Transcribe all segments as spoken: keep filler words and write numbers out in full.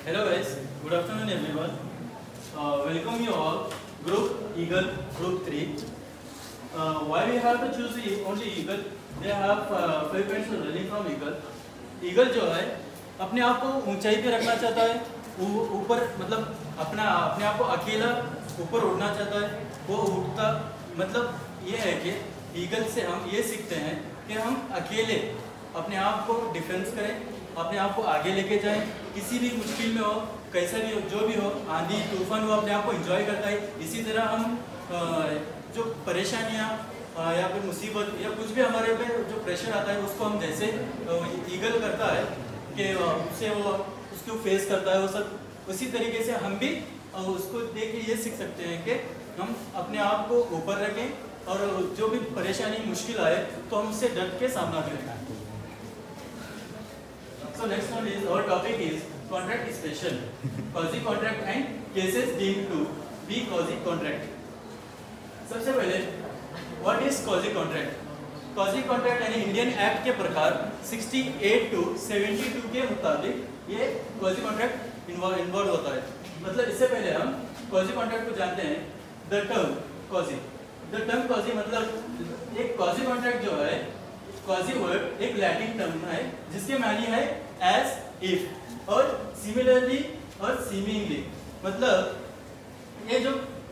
Hello guys, good afternoon everyone. Uh, welcome you all. Group Eagle, Group three. Uh, why we have to choose only Eagle? They have uh, five friends running from Eagle. Eagle जो है अपने आप को ऊंचाई पे रखना चाहता है, ऊपर मतलब अपना अपने आप को अकेला ऊपर उड़ना चाहता है। वो उड़ता मतलब ये है कि ईगल से हम ये सीखते हैं कि हम अकेले अपने आप को डिफेंस करें, अपने आप को आगे लेके जाएं, किसी भी मुश्किल में हो, कैसा भी हो, जो भी हो, आंधी तूफान, वो अपने आप को एंजॉय करता है। इसी तरह हम जो परेशानियाँ या फिर मुसीबत या कुछ भी हमारे पे जो प्रेशर आता है उसको हम जैसे ईगल करता है कि उससे वो उसको फेस करता है, वो सब उसी तरीके से हम भी उसको देख के ये सीख सकते हैं कि हम अपने आप को ऊपर रखें और जो भी परेशानी मुश्किल आए तो हम उससे डट के सामना करें। So next one is our topic is contract special, quasi contract and cases deemed to be quasi contract. सबसे पहले what is quasi contract? quasi contract यानी इंडियन एक्ट के प्रकार अड़सठ टू बहत्तर के मुताबिक ये quasi contract इन्वॉल्व होता है। मतलब इससे पहले हम quasi contract को जानते हैं। The term quasi, the term quasi मतलब एक quasi contract जो है, quasi वर्ड एक लैटिन टर्म है जिसके मानी है as if और similarly और seemingly। मतलब ये जो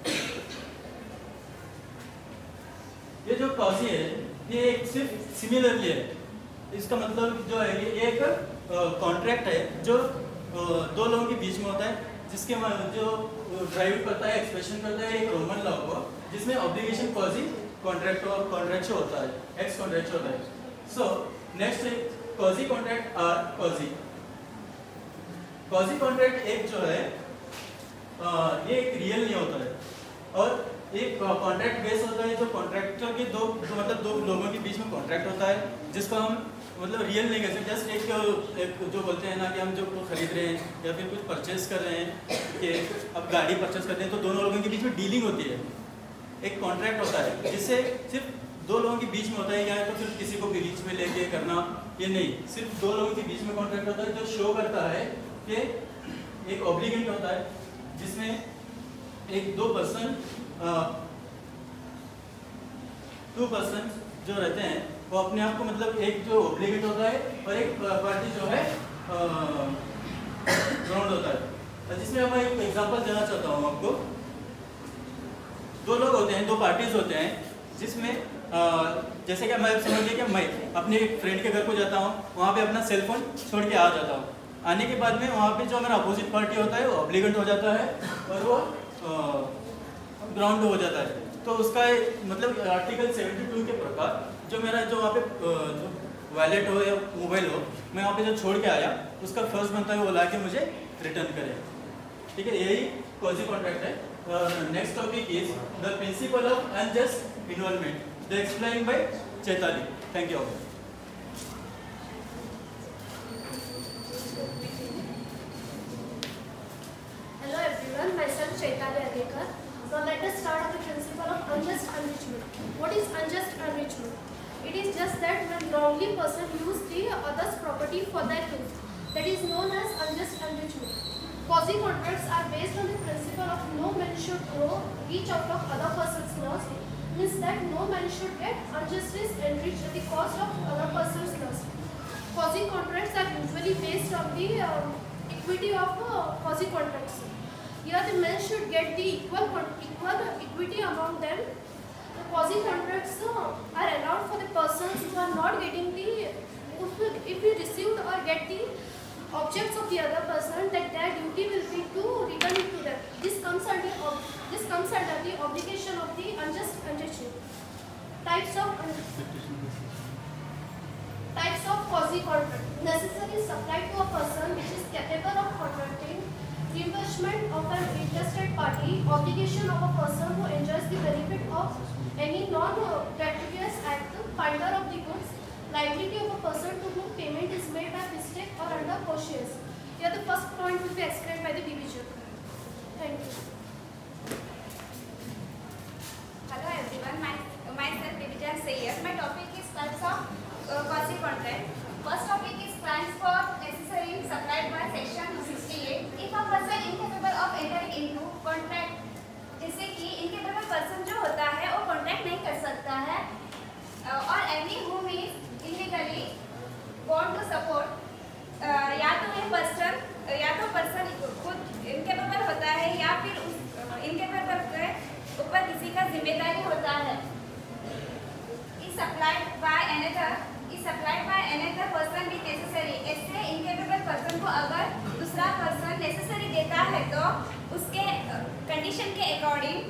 ये जो quasi है ये एक सिर्फ सिमिलरली है। इसका मतलब जो है ये एक कॉन्ट्रैक्ट है जो दो लोगों के बीच में होता है, जिसके जो ड्राइव करता है, एक्सप्रेशन करता है एक रोमन लॉ को, जिसमें ऑब्लिगेशन क्वाजी कॉन्ट्रैक्ट और कॉन्ट्रैक्ट होता है, एक्स कॉन्ट्रैक्ट होता है। सो नेक्स्ट है क्वाजी कॉन्ट्रैक्ट और क्वाजी क्वाजी कॉन्ट्रैक्ट एक जो है आ, ये एक रियल नहीं होता है और एक कॉन्ट्रैक्ट बेस होता है जो कॉन्ट्रैक्टर के दो जो मतलब दो लोगों के बीच में कॉन्ट्रैक्ट होता है, जिसको हम मतलब रियल नहीं कह सकते। जस्ट एक, एक जो बोलते हैं ना कि हम जो खरीद रहे हैं या फिर कुछ परचेस कर रहे हैं कि अब गाड़ी परचेस करते हैं तो दोनों लोगों के बीच में डीलिंग होती है, एक कॉन्ट्रैक्ट होता है जिससे सिर्फ दो लोगों के बीच में होता है, या तो फिर किसी को बीच में लेके करना, ये नहीं, सिर्फ दो लोगों के बीच में कॉन्ट्रैक्ट होता है जो शो करता है कि एक ऑब्लिगेंट होता है जिसमें एक दो पर्सन टू पर्सन जो रहते हैं वो अपने आप को मतलब एक जो ऑब्लिगेट होता है और एक पार्टी जो है ग्राउंड होता है। जिसमें मैं एक एग्जांपल देना चाहता हूँ आपको। दो लोग होते हैं, दो पार्टीज होते हैं, जिसमें आ, जैसे कि मैं समझ लिया कि मैं अपने एक फ्रेंड के घर को जाता हूँ, वहाँ पे अपना सेल फोन छोड़ के आ जाता हूँ। आने के बाद में वहाँ पे जो मेरा अपोजिट पार्टी होता है वो ऑब्लिगेंट हो जाता है और वो ग्राउंड हो जाता है। तो उसका मतलब आर्टिकल बहत्तर के प्रकार जो मेरा जो वहाँ पे जो वैलेट हो या मोबाइल हो, मैं वहाँ पे जो छोड़ के आया उसका फर्स्ट बनता है वो ला के मुझे रिटर्न करे। ठीक है, यही क्वाजी कॉन्ट्रैक्ट है। Next topic is the principle of unjust involvement, the explain by Chaitali. Thank you. Hello everyone, myself Chaitanya Adekar. Now let us start with the principle of unjust enrichment. What is unjust enrichment? It is just that when wrongly person use the other's property for their use, that is known as unjust enrichment. Quasi contracts are based on the principle of no man should grow each out of other person's loss, means that no man should get unjustly enriched at the cost of other person's loss. Quasi contracts are usually based on the uh, equity of uh, quasi contracts. Here the men should get the equal equal equity among them. The quasi contracts uh, are allowed for the persons who are not getting the if, if we received or get the objects of the other person, that their duty will be to return it to them. This comes under this comes under the obligation of the unjust enrichment. Types of types of quasi contract. Necessary supplied to a person which is capable of contracting. Reimbursement of an interested party, obligation of a person who enjoys the benefit of any non-gratuitous act, finder of the goods, liability of a person to whom payment is made by mistake or under cautious. Here the first point will be explained by the B B J. Thank you. Hello everyone, my, myself B B J Sayyed. My topic is types of uh, quasi contract. First topic is plans for necessary supplied by section sixty-eight. If दूसरा person necessary देता है तो उसके condition के according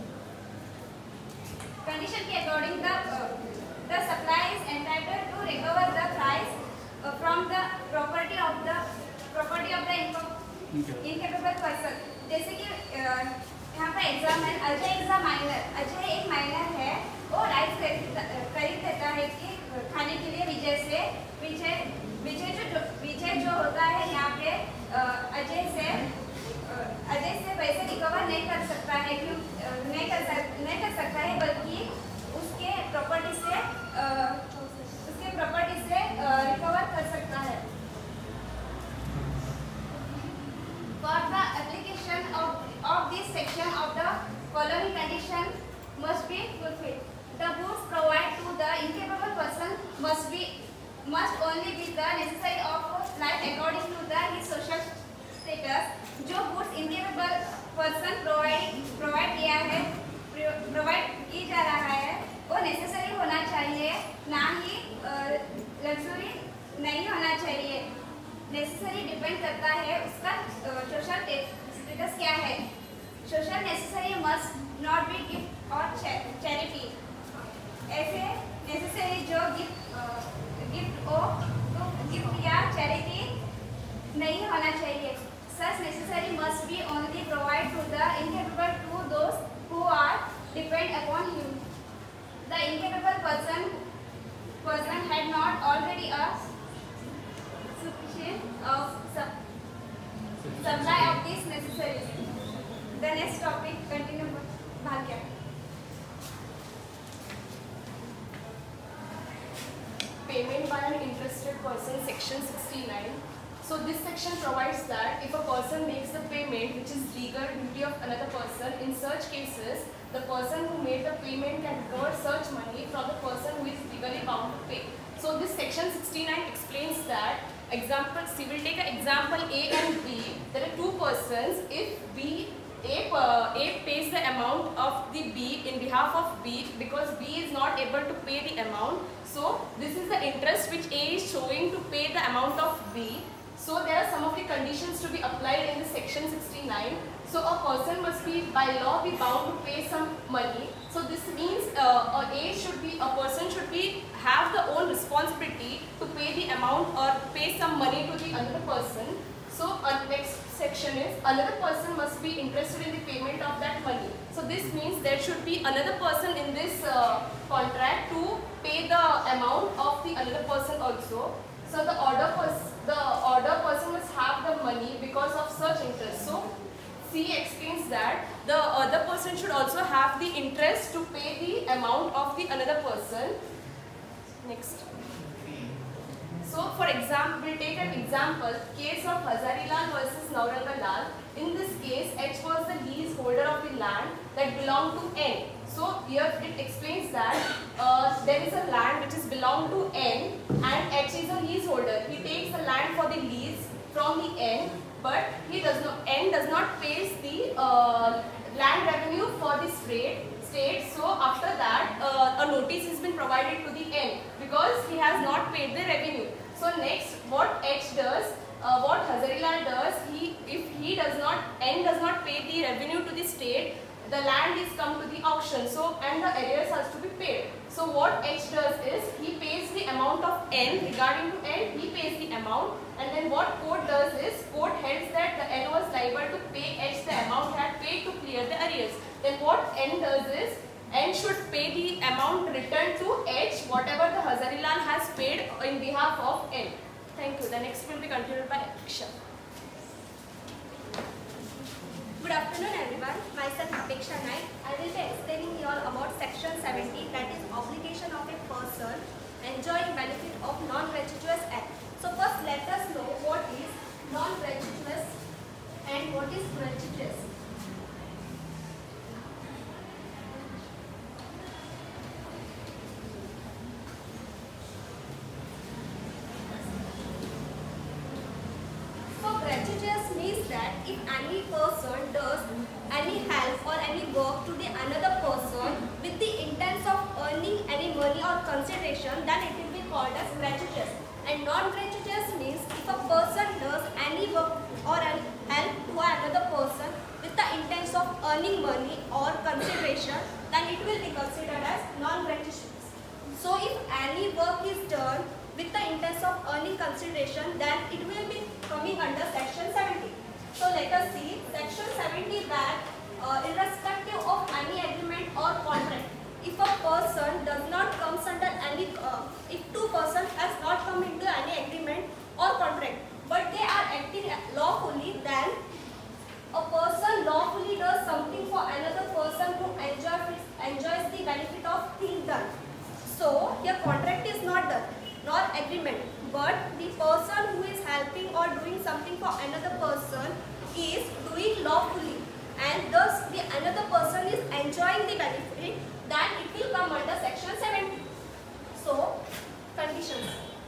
condition के according the the supply is entitled to recover the price from the property of the property of the incapable person. जैसे कि यहाँ पर एग्जाम है, Ajay is a minor. Ajay एक माइनर है, वो राइस खरीद देता है कि खाने के लिए विजय से। विजय विजय जो विजय जो होता है यहाँ पे अजय से अजय से पैसे रिकवर नहीं कर सकता है, क्यों नहीं कर सक, नहीं कर सकता है, बल्कि उसके प्रॉपर्टी से उसके प्रॉपर्टी से रिकवर कर सकता है। For the application of of this section of the following condition must be fulfilled. The goods provided to the incapable person must be must only be the necessary of life according to the his social status. जो goods incapable person provide provide किया है provide की जा रहा है वो necessary होना चाहिए, ना ही luxury नहीं होना चाहिए। नेसेसरी डिपेंड करता है उसका सोशल स्टेटस क्या है। Social necessary must not be gift और चैरिटी। ऐसे नेसेसरी जो गिफ्ट गिफ्ट हो तो गिफ्ट या चैरिटी नहीं होना चाहिए। Such necessary must be only provide to the incapable to those who are depend upon him. The incapable person person had not already a of supply of these necessaries. The next topic continue Bhagya. Payment by an interested person, section sixty-nine. So this section provides that if a person makes the payment which is legal duty of another person, in such cases the person who made the payment can recover such money from the person who is legally bound to pay. So this section sixty-nine explains that example, see, we'll take an example A and B. There are two persons. If B, A, uh, A pays the amount of the B in behalf of B because B is not able to pay the amount. So this is the interest which A is showing to pay the amount of B. So there are some of the conditions to be applied in the section sixty-nine. So a person must be by law be bound to pay some money. So this means uh, a A should be a person should be have the own responsibility to pay the amount or pay some money to the another person. So uh, next section is another person must be interested in the payment of that money. So this means there should be another person in this uh, contract to pay the amount of the another person also. So the order pers the order person must have the money because of such interest. So C explains that the other person should also have the interest to pay the amount of the another person. Next. So for example, we'll take an example, case of Hazarilal versus Naurangalal. In this case, H was the leaseholder of the land that belonged to N. So here it explains that uh, there is a land which is belong to N and H is a leaseholder. He takes the land for the lease from the N, but he does not N does not pay the uh, land revenue for the state. State. So after that, uh, a notice has been provided to the N because he has not paid the revenue. So next, what H does, uh, what Hazarilal does, he if he does not N does not pay the revenue to the state, the land is come to the auction. So and the arrears has to be paid. So what H does is he pays the amount of N regarding to N. He pays the amount, and then what court does is court held that the N was liable to pay H the amount had paid to clear the arrears. Then what N does is N should pay the amount returned to H whatever the Hazarilal has paid in behalf of N. Thank you. The next will be continued by Apeksha. Good afternoon everyone, myself Apeksha Naik. I will be explaining you all about section seventy, that is obligation of a person enjoying benefit of non-gratuitous act. So first let us know what is non-gratuitous and what is gratuitous. Gratuitous means that if any person does any help or any work to the another person with the intent of earning any money or consideration, then it will be called as gratuitous. And non-gratuitous means if a person does any work or to another person with the intent of earning money or consideration, then it will be considered as non-gratuitous. So if any work is done with the intent of earning consideration, then it will be coming under section seventy. So let us see section seventy that uh, irrespective of any agreement or contract, if a person does not come under any, uh, if two persons has not come into any agreement or contract, but they are acting lawfully, then a person lawfully does something for another person who enjoys enjoys the benefit of thing done. So here contract is not done, nor agreement, but the person who is helping or doing something for another person is doing lawfully, and thus the another person is enjoying the benefit, then it will come under section seventy. So conditions.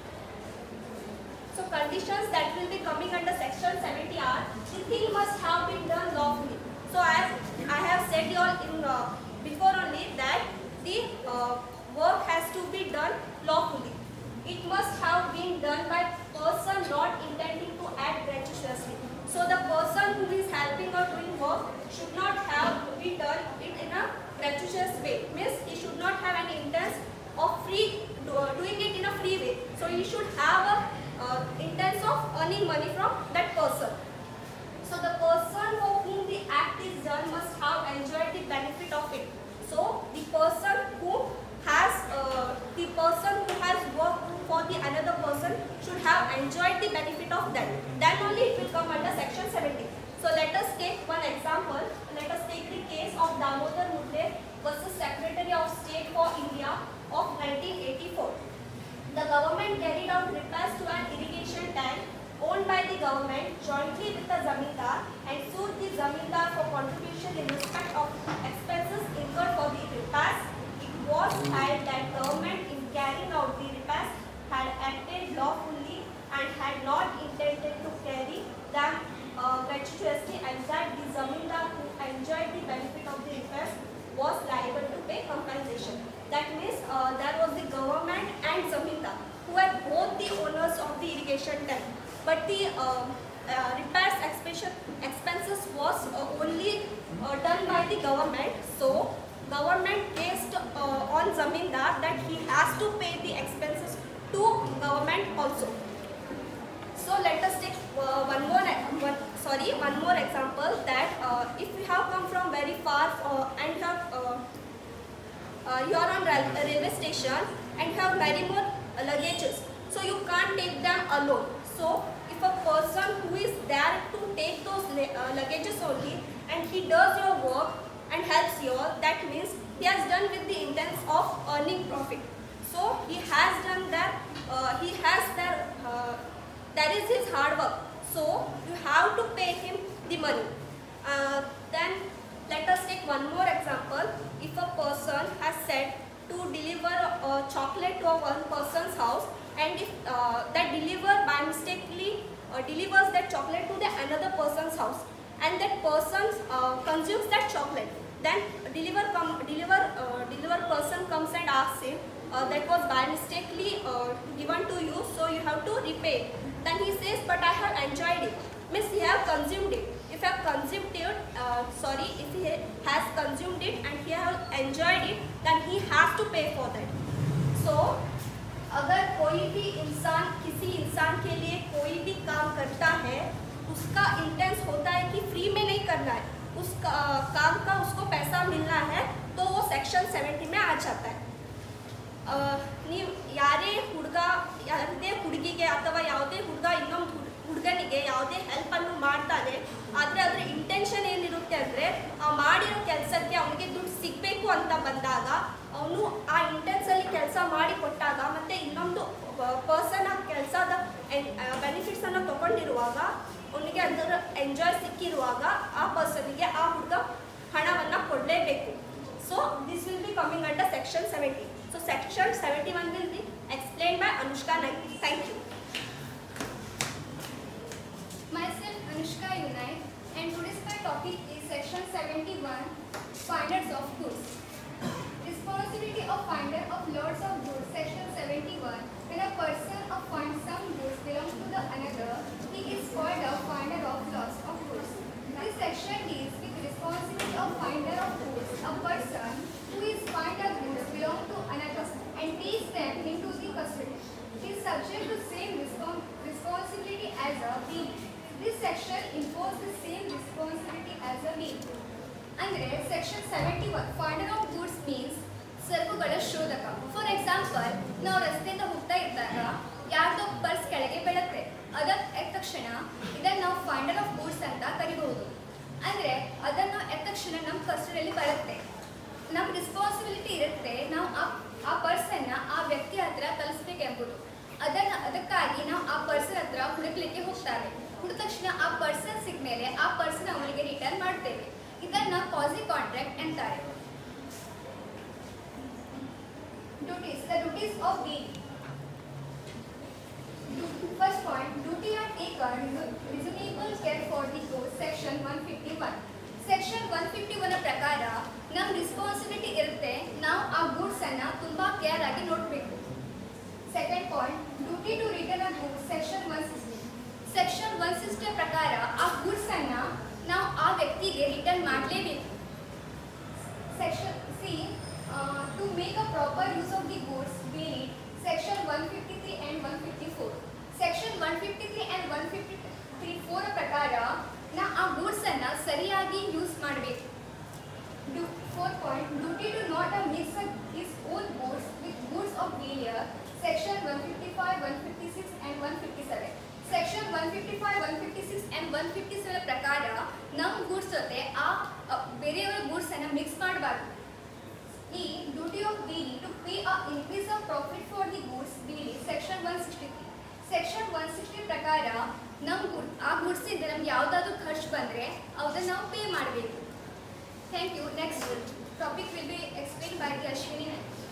So conditions that will be coming under section seventy are the thing must have been done lawfully. So as I have said you all in uh, before only that the uh, work has to be done lawfully. It must have been done by person not intending to act gratuitously. So the person who is helping or doing work should not have be done it in a gratuitous way. Means he should not have any intent of free uh, doing it in a free way. So he should have a uh, intent of earning money from that person. So the person for whom the act is done must have enjoyed the benefit of it. So the person who has uh, the person who has worked for the another person should have enjoyed the benefit of that. Then only it will come under section seventy. So let us take one example. Let us take the case of Damodar Mudde versus Secretary of State for India of nineteen eighty-four. The government carried out repairs to an irrigation tank owned by the government jointly with the zamindar and sued the zamindar for contribution in respect of expenses incurred for the repairs. It was held that government in carrying out the repairs had acted lawfully and had not intended to carry them uh, gratuitously, and that the zamindar who enjoyed the benefit of the repairs was liable to pay compensation. That means uh, there was the government and zamindar who were both the owners of the irrigation tank, but the uh, uh, repairs expenses was uh, only uh, done by the government. So government based uh, on zamindar that he has to pay the expenses to government also. So let us take uh, one more one, sorry one more example that uh, if you have come from very far uh, and have uh, uh, you are on rail railway station and have many more uh, luggages, so you can't take them alone. So if a person who is there to take those uh, luggages only and he does your work and helps you, that means he has done with the intent of earning profit. So he has done that, uh, he has that, uh, that is his hard work. So you have to pay him the money. Uh, then let us take one more example. If a person has said to deliver a chocolate to a one person's house, and if uh, that deliver by mistakenly uh, delivers that chocolate to the another person's house, and that person uh, consumes that chocolate, then deliver come deliver uh, deliver person comes and asks him, uh, that was by mistakenly uh, given to you, so you have to repay. Then he says, but I have enjoyed it. Means he have consumed it. If you have consumed it, uh, sorry, if he has consumed it and he have enjoyed it, then he has to pay for that. So अगर कोई भी इंसान किसी इंसान के लिए कोई भी काम करता है, उसका इंटेंस होता है कि फ्री में नहीं करना है, उस का, काम का उसको पैसा मिलना है, तो वो सेक्शन सेवेंटी में आ जाता है. ನೀವು ಯಾರೇ ಹುಡುಗ ಯಾವುದೇ ಹುಡುಗಿಗೆ ಅಥವಾ ಯಾವುದೇ ಹುಡುಗ ಇನ್ನೊಂದು ಹುಡುಗನಿಗೆ ಯಾವುದೇ ಹೆಲ್ಪನ್ನು ಮಾಡ್ತಾನೆ, ಆದರೆ ಅದರ ಇಂಟೆನ್ಷನ್ ಏನಿರುತ್ತೆ ಅಂದರೆ ಆ ಮಾಡಿರೋ ಕೆಲಸಕ್ಕೆ ಅವನಿಗೆ ದುಡ್ಡು ಸಿಗಬೇಕು ಅಂತ ಬಂದಾಗ ಅವನು ಆ ಇಂಟೆನ್ಸಲ್ಲಿ ಕೆಲಸ ಮಾಡಿ ಕೊಟ್ಟಾಗ ಮತ್ತು ಇನ್ನೊಂದು ಪರ್ಸನ್ ಆ ಕೆಲಸದ ಬೆನಿಫಿಟ್ಸನ್ನು ತೊಗೊಂಡಿರುವಾಗ ಅವನಿಗೆ ಅದರ ಎಂಜಾಯ್ ಸಿಕ್ಕಿರುವಾಗ ಆ ಪರ್ಸನಿಗೆ ಆ ಹುಡುಗ ಹಣವನ್ನು ಕೊಡಲೇಬೇಕು. So this will be coming under section seventy. So section seventy-one will be explained by Anushka Naik. Thank you. Myself Anushka Unite, and today's my topic is section seventy-one, finders of goods. Responsibility of finder of lots of goods. Section seventy-one. When a person of finds some goods belongs to the another, he is called a finder of lots of goods. section impose the same responsibility as a B. Andre section seventy-one finder of goods means ಸರಕುಗಳ ಶೋಧಕ. For example, ನಾವು ರಸ್ತೆಯಿಂದ ಹೋಗ್ತಾ ಇದ್ದಾಗ ಯಾರ್ದೋ purse ಕೆಳಗೆ ಬೀಳುತ್ತೆ. ಅದಕ್ಕೆ ಎದ್ದ ತಕ್ಷಣ ಇದನ್ನು ನಾವು ಫೈಂಡರ್ ಆಫ್ ಗೂಡ್ಸ್ ಅಂತ ಕರಿಬಹುದು. ಅಂದರೆ ಅದನ್ನು ಎದ್ದ ತಕ್ಷಣ ನಮ್ಮ ಕಸ್ಟಡಿಯಲ್ಲಿ ಬರುತ್ತೆ. ನಮ್ಮ ರೆಸ್ಪಾನ್ಸಿಬಿಲಿಟಿ ಇರುತ್ತೆ ನಾವು ಆ ಆ ಪರ್ಸನ್ನು ಆ ವ್ಯಕ್ತಿ ಹತ್ರ ತಲುಪಿಸಬೇಕೆಂಬುದು. ಅದನ್ನು ಅದಕ್ಕಾಗಿ ನಾವು ಆ ಪರ್ಸನ್ ಹತ್ರ ಹುಡುಕ್ಲಿಕ್ಕೆ ಹೋಗ್ತಾರೆ. ಹುಡುಕ ತಕ್ಷಣ ಆ ಪರ್ಸನ್ ಸಿಕ್ಕ ಮೇಲೆ ಆ ಪರ್ಸನ್ ಅವನಿಗೆ ರಿಟರ್ನ್ ಮಾಡ್ತೇವೆ. ಇದನ್ನು ಕ್ವಾಸಿ ಕಾಂಟ್ರಾಕ್ಟ್ ಅಂತಾರೆ. Duties. The duties of B. First point, duty and take a reasonable care for the goods. Section one fifty-one. Section one fifty-one ಪ್ರಕಾರ ನಮ್ಮ ರೆಸ್ಪಾನ್ಸಿಬಿಲಿಟಿ ಇರುತ್ತೆ ನಾವು ಆ ಗೂಡ್ಸ್ ಅನ್ನು ತುಂಬಾ ಕೇರ್ ಆಗಿ ನೋಡಬೇಕು. Second point, duty to return a goods. Section one sixty. Section one sixty ಪ್ರಕಾರ ಆ ಗೂಡ್ಸ್ ಅನ್ನು ನಾವು ಆ ವ್ಯಕ್ತಿಗೆ ರಿಟರ್ನ್ ಮಾಡಲೇಬೇಕು. Section C Uh, to make a proper use of the goods, we need section one fifty-three and one fifty-four. Section one fifty-three and one fifty-three four ಪ್ರಕಾರ ನಾ ಆ ಗೂಡ್ಸ್ ಅನ್ನು ಸರಿಯಾಗಿ ಯೂಸ್ ಮಾಡಬೇಕು. Fourth point, duty to not mix his own goods with goods of dealer. Section one fifty-five, one fifty-six and one fifty-seven. Section one fifty-five, one fifty-six and one fifty-seven ಪ್ರಕಾರ ನಮ್ಮ goods ಜೊತೆ ಆ ಬೇರೆಯವರ goods ಅನ್ನು mix ಮಾಡಬಾರದು. E. Duty of dealer to pay a increase of profit for the goods dealing. Section one sixty-three. Section one sixty ಪ್ರಕಾರ ನಮ್ಮ good ಆ ಗೂಡ್ಸ್ ಇಂದ ನಮ್ಗೆ ಯಾವುದಾದ್ರೂ ಖರ್ಚು ಬಂದರೆ ಅದನ್ನು ನಾವು ಪೇ ಮಾಡಬೇಕು. Thank you. Next topic will be explain by the Ashwini.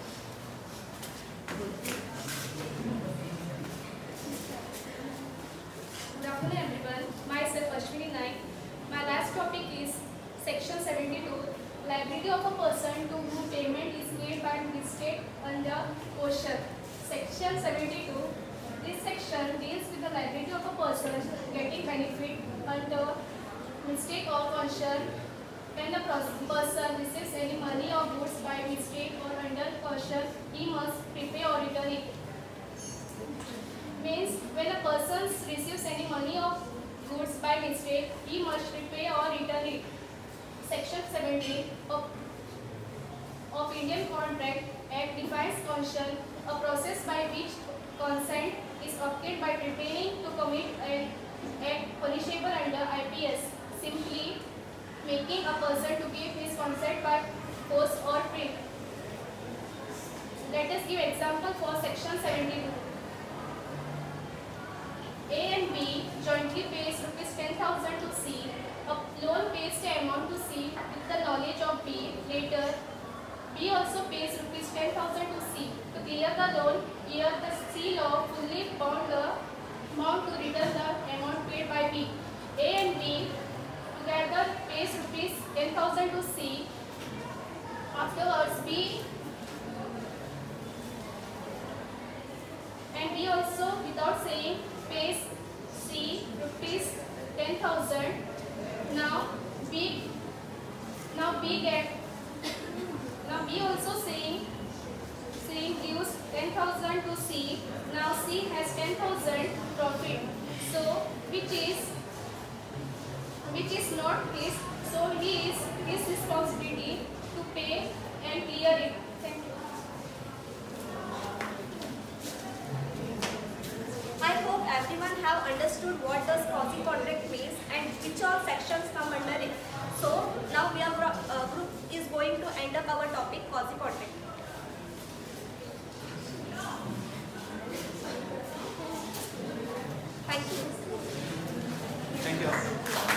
Good afternoon everyone. Myself Ashwini Naik. My last topic is section seventy-two. Liability of a person to whom payment is made by mistake under OSHA. Section seventy-two. This section deals with the liability of a person getting benefit under mistake or caution. When the person receives any money or goods by mistake or under caution, he must prepay or return it. Means when a person receives any money or goods by mistake, he must prepay or return it. Section seventy of, of Indian Contract Act defines caution, a process by which consent is obtained by preparing to commit an act punishable under I P S, simply making a person to give his consent by force or threat. Let us give example for section seventy-two. A and B jointly pays rupees ten thousand to C. A loan pays the amount to C with the knowledge of B. Later, B also pays rupees ten thousand to C. To clear the loan, here the C law fully bound the amount to return the amount paid by B. A and B together pays rupees ten thousand to C. Afterwards, B and B also without saying pays C rupees ten thousand. Now B now B get now B also saying saying gives ten thousand to C. Now C has ten thousand profit. So which is which is not his. So he is his responsibility to pay and clear it. Thank you. I hope everyone have understood what does quasi contract means and which all sections come under it. So now we are uh, group is going to end up our topic quasi contract. Thank you. Thank you.